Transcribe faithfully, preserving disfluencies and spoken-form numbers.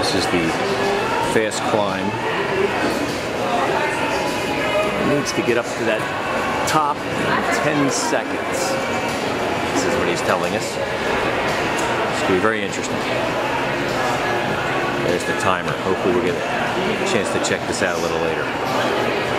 This is the fast climb. It needs to get up to that top in ten seconds. This is what he's telling us. It's going to be very interesting. There's the timer. Hopefully we'll get a chance to check this out a little later.